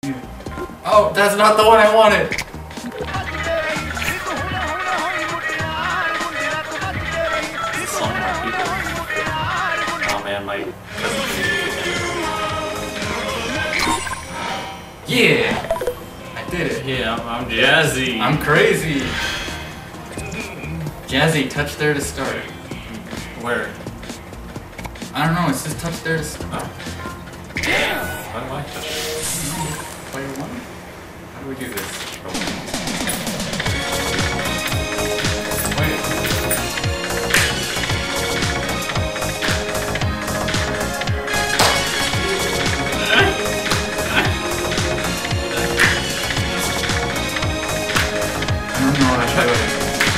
Oh, that's not the one I wanted! Oh man, my Yeah! I did it. yeah, I'm Jazzy. I'm crazy! Jazzy, touch there to start. Where? I don't know, it says touch there to start. Oh. Why do I touch it? Player 1? How do we do this? Wait. I don't know what I'm doing.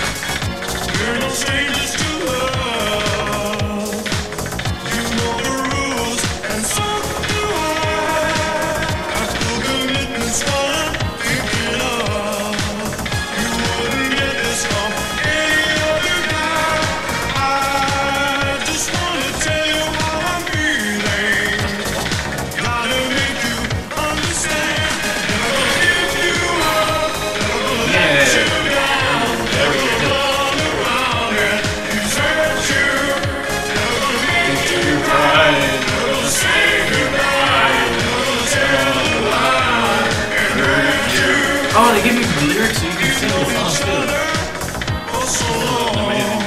Oh, they give me the lyrics so you can sing the song too. Amazing.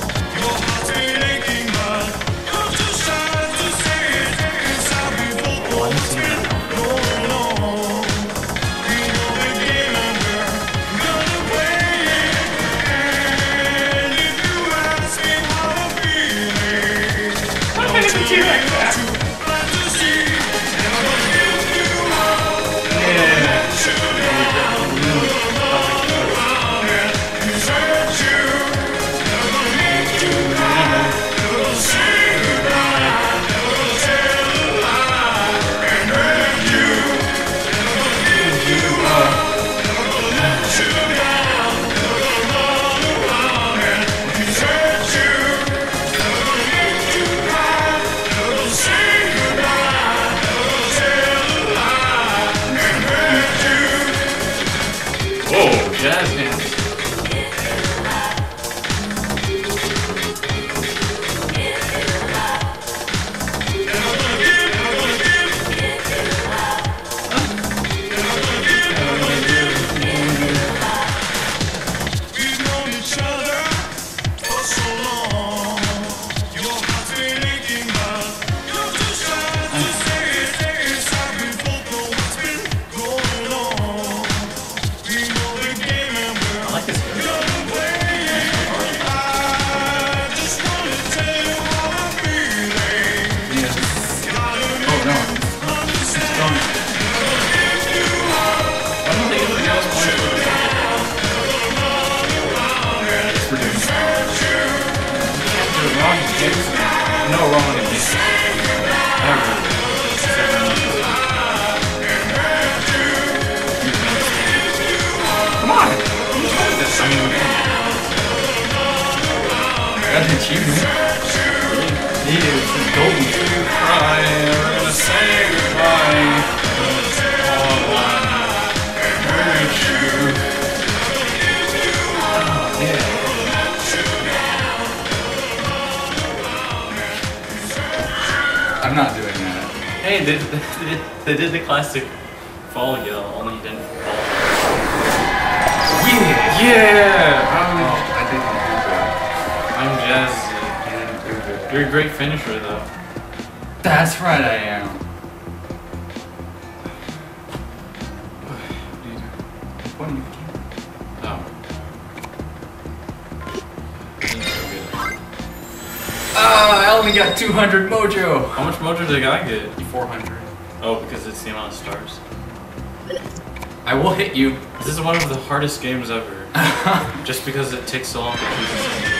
Jazz hands. No wrong against ever. Come on! I mean, that's an achievement. Yeah, it's a golden cry. We're gonna say goodbye. I'm not doing that. Hey, they did the classic fall yell, only you didn't fall. Yeah! Yeah! I didn't do that. I'm Jazzy. I didn't do that. You're a great finisher though. That's right, I am. What do you do? Oh. I only got 200 mojo. How much mojo did the guy get? 400. Oh, because it's the amount of stars. I will hit you. This is one of the hardest games ever. Just because it takes so long to choose.